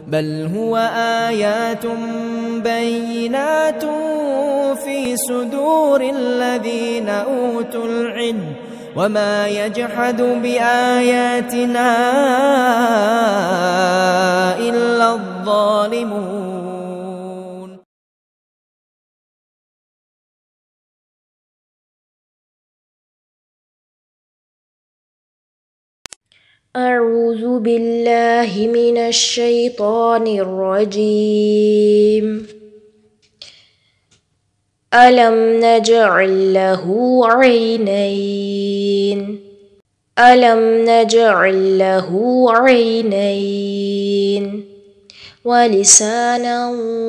بل هو آيات بينات في صدور الذين أوتوا العلم وما يجحد بآياتنا إلا الظالمون. أعوذ بالله من الشيطان الرجيم. ألم نجعل له عينين ألم نجعل له عينين ولسانا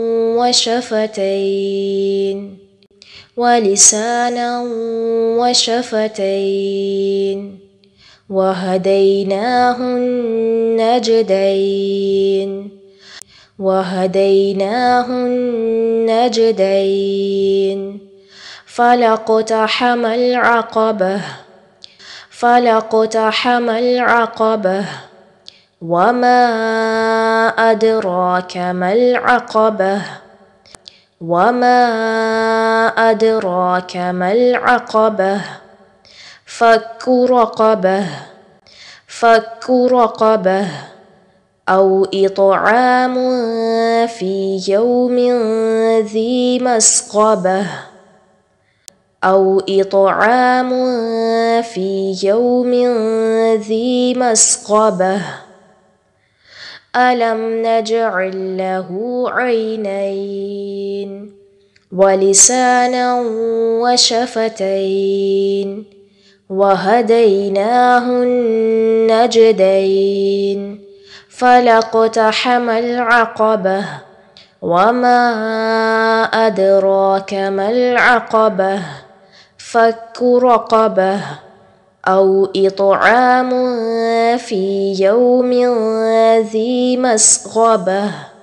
وشفتين وهديناه النجدين فلاقتحم العقبة وما أدراك ما العقبة فك رقبة أو إطعام في يوم ذي مسغبة ألم نجعل له عينين ولسانا وشفتين وهديناه النجدين فلاقتحم العقبة وما أدراك ما العقبة فك رقبة أو إطعام في يوم ذي مسغبة